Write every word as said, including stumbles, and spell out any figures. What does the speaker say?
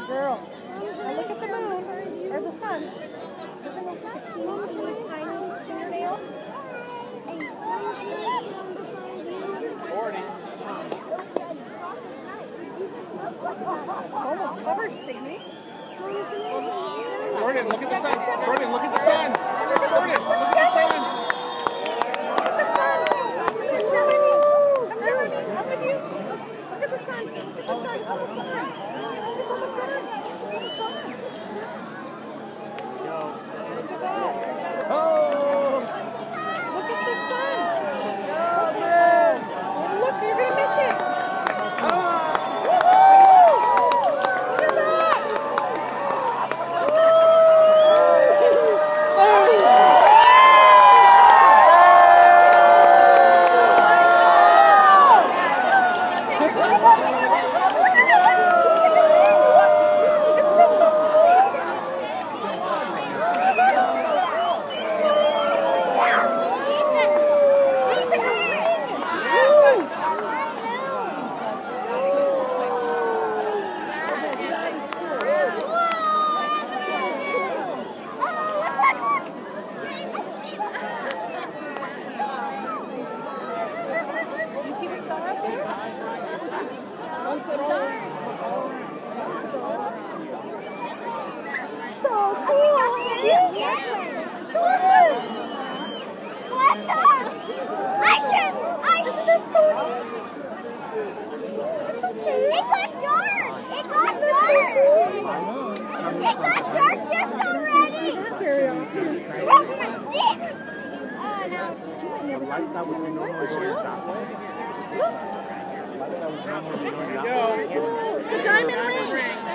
Girl, now look at the moon, or the sun. Doesn't it have a teeny, teeny, tiny fingernail? forty. It's almost covered, Signy. Jordan, look at the sun. Jordan, look at the sun. Jordan, look at the sun. Look at the sun. Come sit with me. Come sit with me. I'm with you. Look at the sun. Look at the sun. It's almost gone. It's almost gone. It's gone. Look at that. Oh! Look at the sun. Oh, man. Look, you're going to miss it. Oh! So cool! What the? I should! I should! So it's okay. It got dark! It got dark! It got dark just already! Grab my stick! Oh no. The light that was in normal shares that way. It's a diamond ring!